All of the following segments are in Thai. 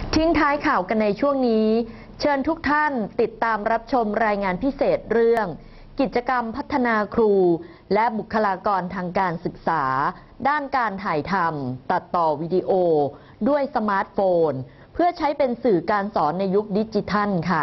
ทิ้งท้ายข่าวกันในช่วงนี้เชิญทุกท่านติดตามรับชมรายงานพิเศษเรื่องกิจกรรมพัฒนาครูและบุคลากรทางการศึกษาด้านการถ่ายทำตัดต่อวิดีโอด้วยสมาร์ทโฟนเพื่อใช้เป็นสื่อการสอนในยุคดิจิทัลค่ะ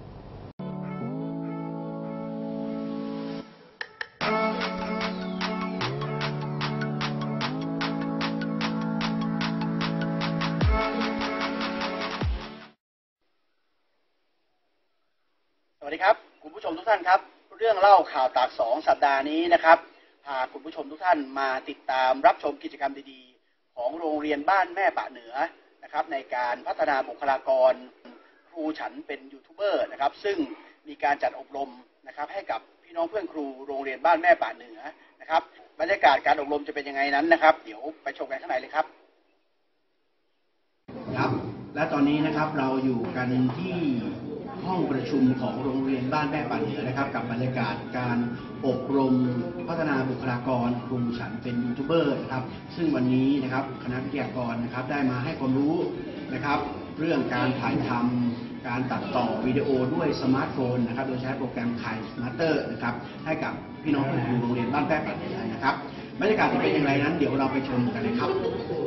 สวัสดีครับคุณผู้ชมทุกท่านครับเรื่องเล่าข่าวตาก2สัปดาห์นี้นะครับพาคุณผู้ชมทุกท่านมาติดตามรับชมกิจกรรมดีๆของโรงเรียนบ้านแม่ปะเหนือนะครับในการพัฒนาบุคลากรครูฉันเป็นยูทูบเบอร์นะครับซึ่งมีการจัดอบรมนะครับให้กับพี่น้องเพื่อนครูโรงเรียนบ้านแม่ปะเหนือนะครับบรรยากาศการอบรมจะเป็นยังไงนั้นนะครับเดี๋ยวไปชมกันข้างในเลยครับครับและตอนนี้นะครับเราอยู่กันที่ห้องประชุมของโรงเรียนบ้านแม่ปะเหนือนะครับกับบรรยากาศการอบรมพัฒนาบุคลากรครูฉันเป็นยูทูบเบอร์นะครับซึ่งวันนี้นะครับคณะวิทยากรนะครับได้มาให้ความรู้นะครับเรื่องการถ่ายทำการตัดต่อวิดีโอด้วยสมาร์ทโฟนนะครับโดยใช้โปรแกรมKineMasterนะครับให้กับพี่น้องครูโรงเรียนบ้านแม่ปะเหนือนะครับบรรยากาศจะเป็นอย่างไรนั้นเดี๋ยวเราไปชมกันเลยครับ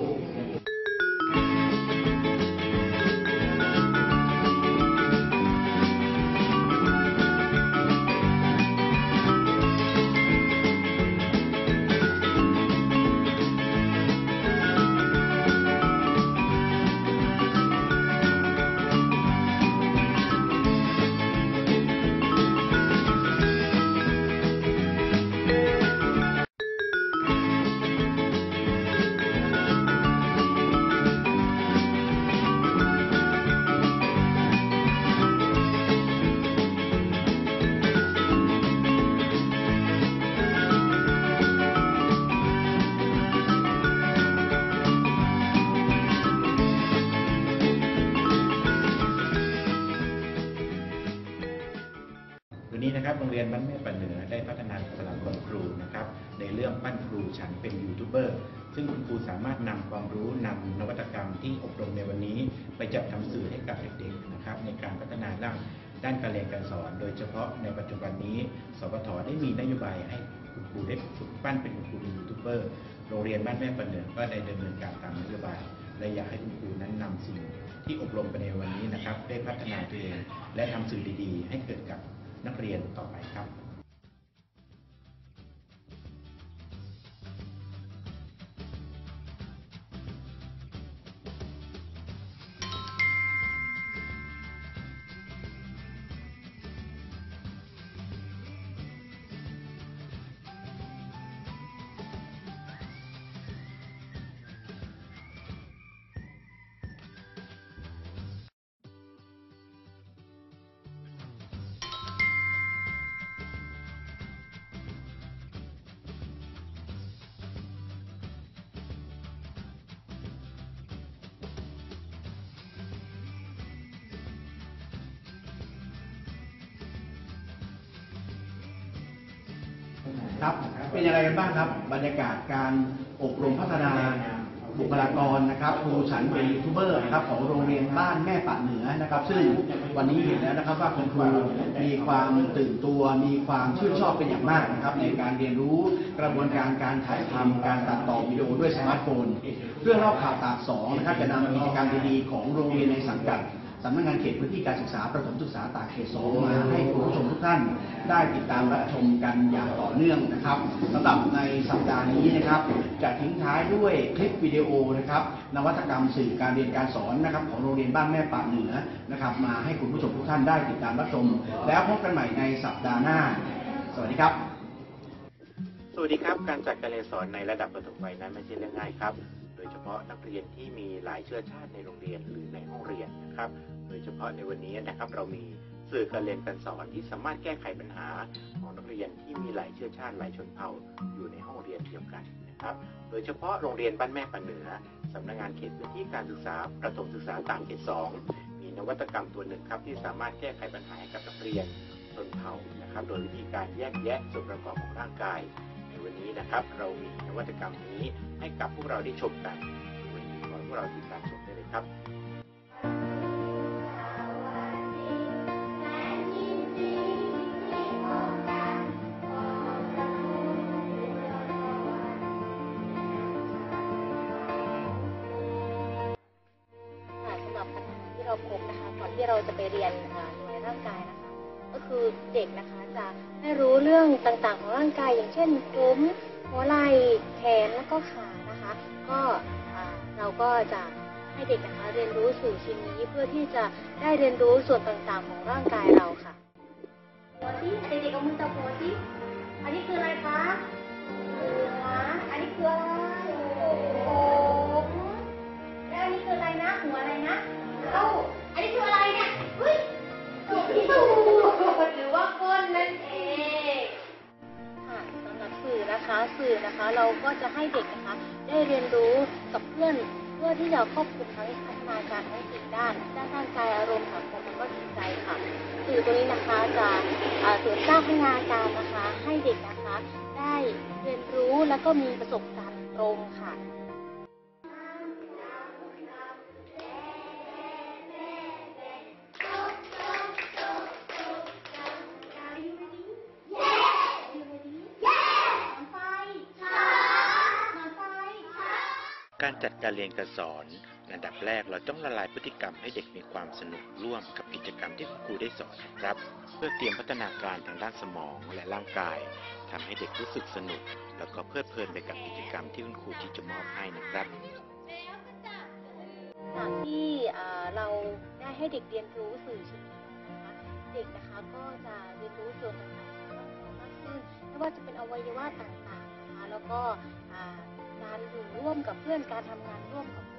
วันนี้นะครับโรงเรียนบ้านแม่ปะเหนือได้พัฒนาบุคลากรครูนะครับในเรื่องปั้นครูฉันเป็นยูทูบเบอร์ซึ่งคุณครูสามารถนำความรู้นำนวัตกรรมที่อบรมในวันนี้ไปจัดทำสื่อให้กับเด็กๆนะครับในการพัฒนาด้านการเรียนการสอนโดยเฉพาะในปัจจุบันนี้สปท.ได้มีนโยบายให้คุณครูได้ฝึกปั้นเป็นคุณครูเป็นยูทูบเบอร์โรงเรียนบ้านแม่ปะเหนือก็ได้ดำเนินการตามนโยบายและอยากให้คุณครูนั้นนำสิ่งที่อบรมไปในวันนี้นะครับได้พัฒนาตัวเองและทำสื่อดีๆให้เกิดกับนักเรียนต่อไปครับครับเป็นยังไงกันบ้างครับบรรยากาศการอบรมพัฒนาบุคลากรนะครับครูฉันเป็นยูทูบเบอร์นะครับของโรงเรียนบ้านแม่ปะเหนือนะครับซึ่งวันนี้เห็นแล้วนะครับว่าคุณครูมีความตื่นตัวมีความชื่นชอบเป็นอย่างมากนะครับในการเรียนรู้กระบวนการการถ่ายทำการตัดต่อวิดีโอด้วยสมาร์ทโฟนเรื่องเล่าข่าวตาก2นะครับจะนำกิจกรรมดีๆของโรงเรียนในสังกัดสำนักงานเขตพื้นที่การศึกษาประถมศึกษาตากเขต2มาให้คุณผู้ชมทุกท่านได้ติดตามรับชมกันอย่างต่อเนื่องนะครับสำหรับในสัปดาห์นี้นะครับจะทิ้งท้ายด้วยคลิปวิดีโอนะครับนวัตกรรมสื่อการเรียนการสอนนะครับของโรงเรียนบ้านแม่ปะเหนือนะครับมาให้คุณผู้ชมทุกท่านได้ติดตามรับชมแล้วพบกันใหม่ในสัปดาห์หน้าสวัสดีครับสวัสดีครับการจัดการเรียนสอนในระดับประถมวัยนั้นไม่ใช่เรื่องง่ายครับโดยเฉพาะนักเรียนที่มีหลายเชื้อชาติในโรงเรียนหรือในห้องเรียนนะครับโดยเฉพาะในวันนี้นะครับเรามีสื่อการเรียนการสอนที่สามารถแก้ไขปัญหาของนักเรียนที่มีหลายเชื้อชาติหลายชนเผ่าอยู่ในห้องเรียนเดียวกันนะครับโดยเฉพาะโรงเรียนบ้านแม่ปะเหนือสำนักงานเขตพื้นที่การศึกษาประถมศึกษาตากเขต2มีนวัตกรรมตัวหนึ่งครับที่สามารถแก้ไขปัญหาให้กับนักเรียนชนเผ่านะครับโดยวิธีการแยกแยะส่วนประกอบของร่างกายในวันนี้นะครับเรามีนวัตกรรมนี้ให้กับพวกเราได้ชมกันวันนี้ขอให้พวกเราติดตามชมได้เลยครับประกบนะคะก่อนที่เราจะไปเรียนหน่วยร่างกายนะคะ ก็คือเด็กนะคะจะได้รู้เรื่องต่างๆของร่างกายอย่างเช่นผมหัวไหล่แขนแล้วก็ขานะคะก็เราก็จะให้เด็กนะคะเรียนรู้สิ่งชิ้นนี้เพื่อที่จะได้เรียนรู้ส่วนต่างๆของร่างกายเราค่ะหัวที่เด็กๆเอามือจับหัวที่อันนี้คืออะไรคะหัวอันนี้คืออะไรผมแล้วอันนี้คืออะไรนะหัวอะไรนะเอ้าอันนี้คืออะไรเนี่ยเฮ้ยหรือว่าก้นนั่นเองค่ะสำหรับสื่อนะคะเราก็จะให้เด็กนะคะได้เรียนรู้กับเพื่อนเพื่อที่จะควบคุมทั้งพัฒนาการทั้ง4ด้านร่างกายอารมณ์สังคมและก็จิตใจค่ะสื่อตัวนี้นะคะจะเสริมสร้างพัฒนาการนะคะให้เด็กนะคะได้เรียนรู้แล้วก็มีประสบการณ์ตรงค่ะการจัดการเรียนการสอนอันดับแรกเราต้องละลายพฤติกรรมให้เด็กมีความสนุกร่วมกับกิจกรรมที่คุณครูได้สอนนะครับเพื่อเตรียมพัฒนาการทางด้านสมองและร่างกายทำให้เด็กรู้สึกสนุกแล้วก็เพลิดเพลินไปกับกิจกรรมที่คุณครูที่จะมอบให้นะครับจากที่เราได้ให้เด็กเรียนรู้สื่อชิ้นนี้นะคะเด็กนะคะก็จะเรียนรู้ส่วนต่างๆของร่างกายมากขึ้นไม่ว่าจะเป็นอวัยวะต่างๆนะคะแล้วก็การอยู่ร่วมกับเพื่อนการทำงานร่วมกับเพื่อน